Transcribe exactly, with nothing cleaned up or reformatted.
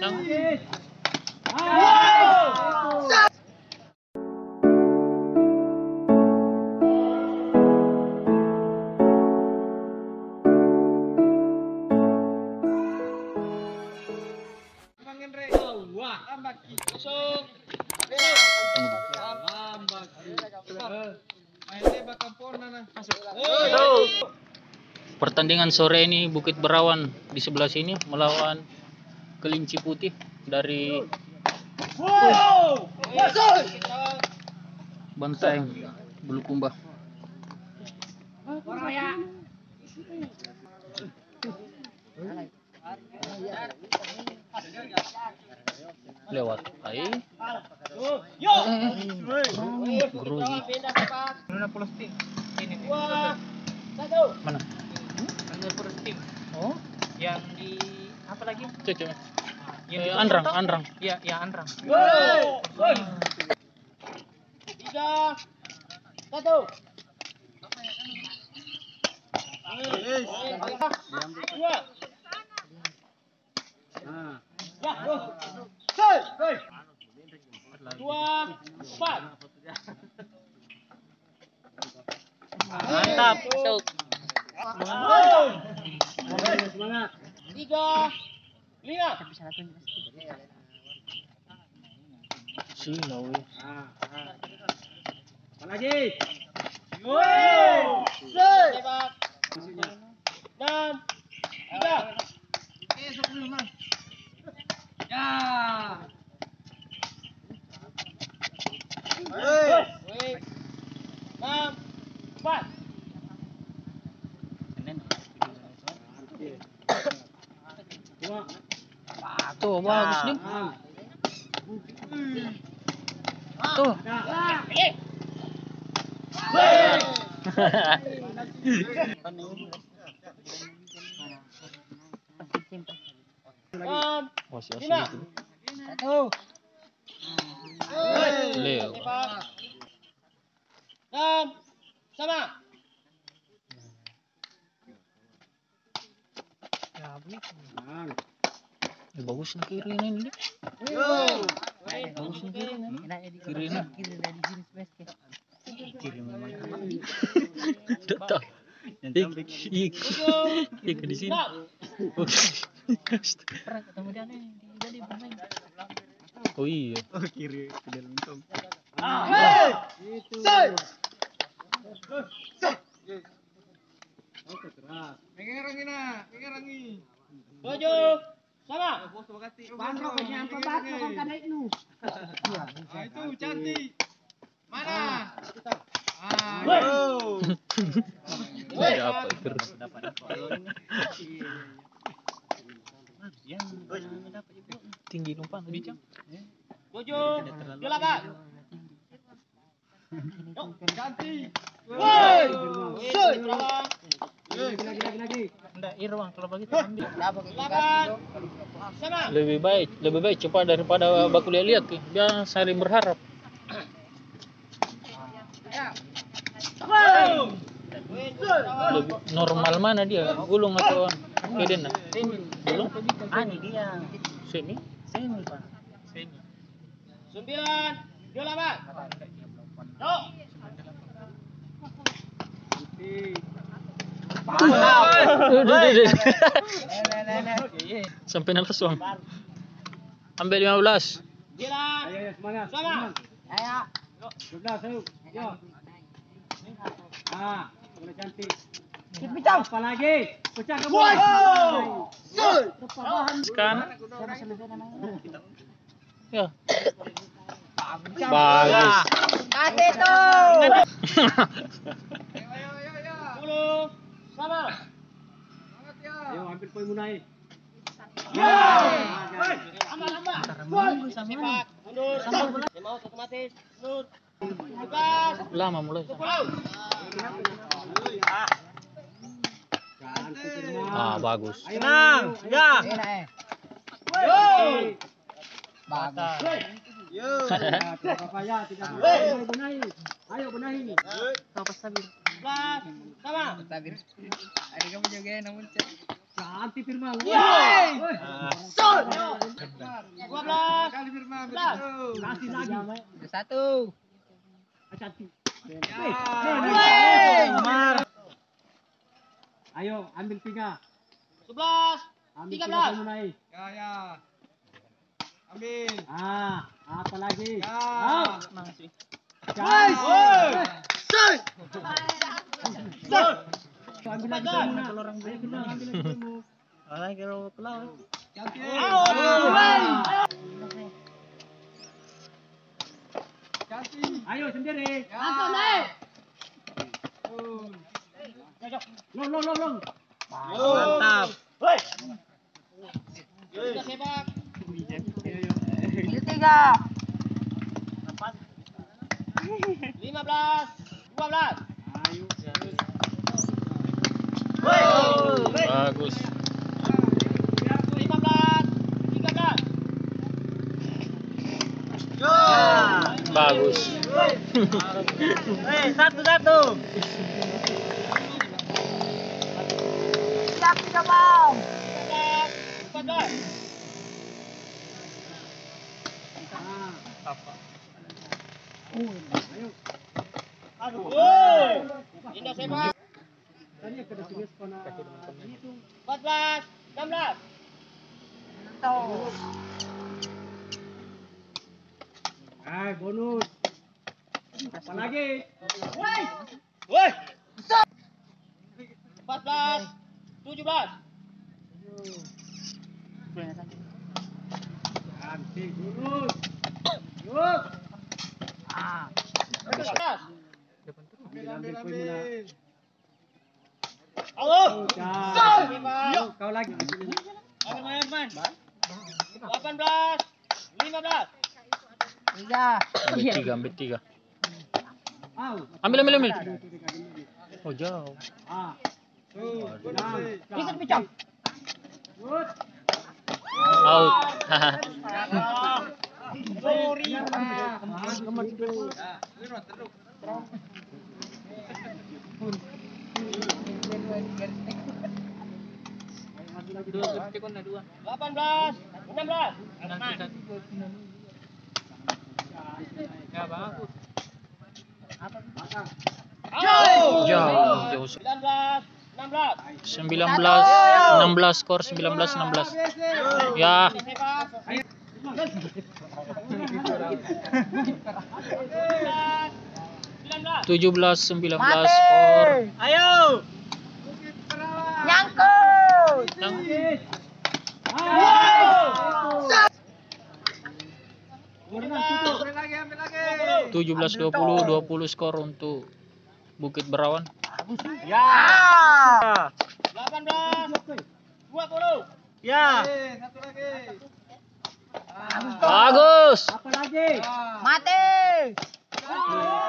lang. Pertandingan sore ini Bukit Berawan di sebelah sini melawan Kelinci Putih dari Banteng Bulukumba. Lewat ai grogi mana oh Yang di apa lagi? cek Yang eh, Andrang Andrang Ya, ya Andrang. Tiga, satu. Dua. Ya, dua, empat. Mantap. So, Tiga, lima. silau Lagi. Hebat. Enam, tiga. Wih. Enam, empat. tuh bagus nih tuh Enam, masih asli lima. itu Satu. Leo Hebat. Enam, sama. eh, bagus nih kiri ini nih bagus nih kiri nih kiri nih kiri memang datang nanti ik ik di sini oh iya oh kiri ke dalam tong. Tujuh, sama. Itu cantik. Mana? ada apa itu tinggi numpang bijak Tujuh, delapan. Cantik. Woi, berapa? Enggak, Irwan kalau begitu ambil. Delapan, sama. lebih baik lebih baik cepat daripada baku lihat tuh biar saling berharap lebih normal mana dia gulung atau hidden nah gulung Ani dia. semi Semi, Pak. Semi. Sembilan, delapan. Yuk. sampai nafas uang ambil lima belas Gila. Sama. sekarang ya bagus Kasih tuh. Sepuluh, sama. Sepak, mundur. Lima otomatis. Mundur. Tugas. lama mulai Sepuluh. ah bagus Tenang, ya. Sebelas, sama. Cantik Firman. Yeay. Woi. Sol. dua belas. Kali Firman sebelas. begitu. Kasih lagi. Satu. Cantik. Yeay. Amar. Ayo, ambil tiga. sebelas. Ambil tiga tiga belas. kamu naik. Ya, ya. Ambil. Ah, apa lagi? Ya. Out. Masih. Guys. Sol. Sol. Ambil lagi Cepat, kamu, Nak. Ayo Firman, ambil lagi kamu. Ay, kero kelau. Cantik. Ah. Cantik. Ayo sendiri. Langsung naik. Oh. Long, long, long, long. Mantap. Kita sepak. Ayo. Tiga. lima belas. dua belas. Ayo. Bagus. lima belas. tiga belas. Bagus. Eh, satu satu. Siap tiga bang. empat belas. Ayo. Aduh. Indah sepak. Tadi ada tulis kona. empat belas. enam belas. Hai, bonus. Apa lagi? Woi. Woi. empat belas. tujuh belas. Cantik, bonus. Yuk. tujuh belas. Ambil, ambil, ambil. Halo. Sol. Yuk. Kau lagi. Aman, main, main. delapan belas. lima belas. Ambil tiga, ambil tiga. Au. Ambil, ambil, ambil. Oh, jauh. Ah. Tuh, Nah, bonus. Bisa picam. Good. Out. Sorry. Ah, kemar situ. Ya, Firman terus. delapan belas. enam belas. Jauh, jauh. sembilan belas. enam belas. sembilan belas, enam belas skor sembilan belas, enam belas. Ya, sembilan belas. tujuh belas, sembilan belas skor. Ayo. Nyangkut. Cantik. Warna situ. Ambil lagi, ambil lagi. tujuh belas, dua puluh, dua puluh skor untuk Bukit Berawan. Ya. delapan belas. dua puluh. Ya. Eh, satu lagi. Bagus. Apa lagi? Ah. Mati.